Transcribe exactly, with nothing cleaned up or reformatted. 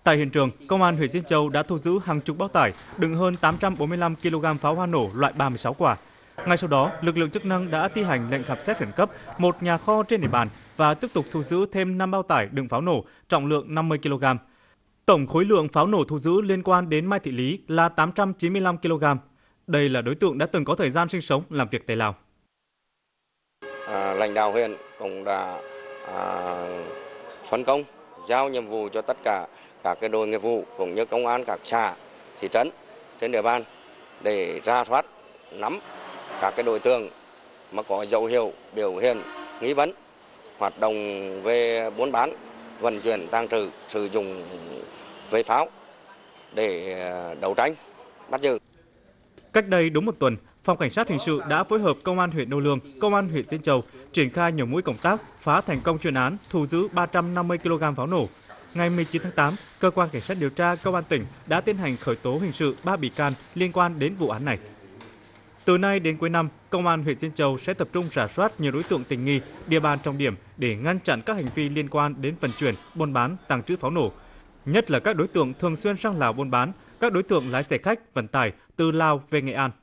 Tại hiện trường, Công an huyện Diễn Châu đã thu giữ hàng chục bao tải đựng hơn tám trăm bốn mươi lăm ki lô gam pháo hoa nổ loại ba mươi sáu quả. Ngay sau đó, lực lượng chức năng đã thi hành lệnh khám xét khẩn cấp một nhà kho trên địa bàn và tiếp tục thu giữ thêm năm bao tải đựng pháo nổ trọng lượng năm mươi ki lô gam. Tổng khối lượng pháo nổ thu giữ liên quan đến Mai Thị Lý là tám trăm chín mươi lăm ki lô gam. Đây là đối tượng đã từng có thời gian sinh sống làm việc tại Lào. À, lãnh đạo huyện cũng đã à, phân công giao nhiệm vụ cho tất cả các cái đội nghiệp vụ cũng như công an các xã, thị trấn trên địa bàn để rà soát, nắm các cái đối tượng mà có dấu hiệu biểu hiện nghi vấn hoạt động về buôn bán, vận chuyển, tàng trữ, sử dụng về pháo để đấu tranh, bắt giữ. Cách đây đúng một tuần, Phòng Cảnh sát Hình sự đã phối hợp Công an huyện Đô Lương, Công an huyện Diễn Châu triển khai nhiều mũi công tác, phá thành công chuyên án, thu giữ ba trăm năm mươi ki lô gam pháo nổ. Ngày mười chín tháng tám, Cơ quan Cảnh sát điều tra Công an tỉnh đã tiến hành khởi tố hình sự ba bị can liên quan đến vụ án này. Từ nay đến cuối năm, Công an huyện Diễn Châu sẽ tập trung rà soát nhiều đối tượng tình nghi, địa bàn trọng điểm để ngăn chặn các hành vi liên quan đến vận chuyển, buôn bán, tàng trữ pháo nổ. Nhất là các đối tượng thường xuyên sang Lào buôn bán, các đối tượng lái xe khách, vận tải từ Lào về Nghệ An.